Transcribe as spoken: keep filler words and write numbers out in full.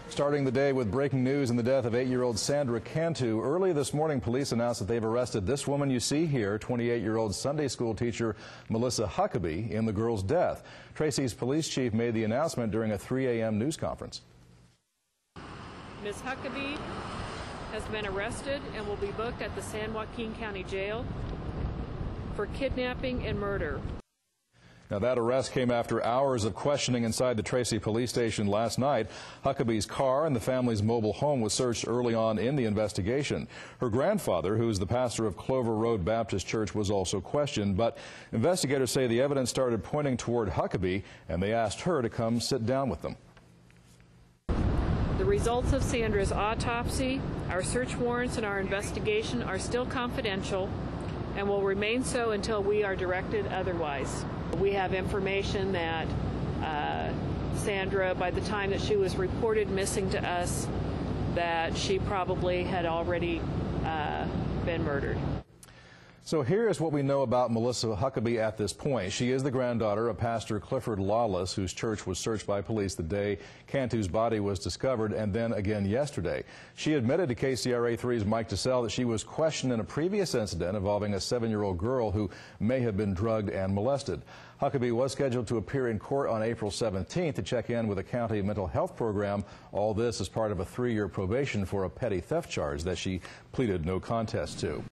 Starting the day with breaking news in the death of eight-year-old Sandra Cantu. Early this morning, police announced that they've arrested this woman you see here, twenty-eight-year-old Sunday school teacher Melissa Huckaby, in the girl's death. Tracy's police chief made the announcement during a three A M news conference. Miz Huckaby has been arrested and will be booked at the San Joaquin County Jail for kidnapping and murder. Now, that arrest came after hours of questioning inside the Tracy police station last night. Huckaby's car and the family's mobile home was searched early on in the investigation. Her grandfather, who is the pastor of Clover Road Baptist Church, was also questioned, but investigators say the evidence started pointing toward Huckaby, and they asked her to come sit down with them. The results of Sandra's autopsy, our search warrants, and our investigation are still confidential and will remain so until we are directed otherwise. We have information that uh, Sandra, by the time that she was reported missing to us, that she probably had already uh, been murdered. So here is what we know about Melissa Huckaby at this point. She is the granddaughter of Pastor Clifford Lawless, whose church was searched by police the day Cantu's body was discovered, and then again yesterday. She admitted to K C R A three's Mike DeSalle that she was questioned in a previous incident involving a seven-year-old girl who may have been drugged and molested. Huckaby was scheduled to appear in court on April seventeenth to check in with a county mental health program. All this as part of a three-year probation for a petty theft charge that she pleaded no contest to.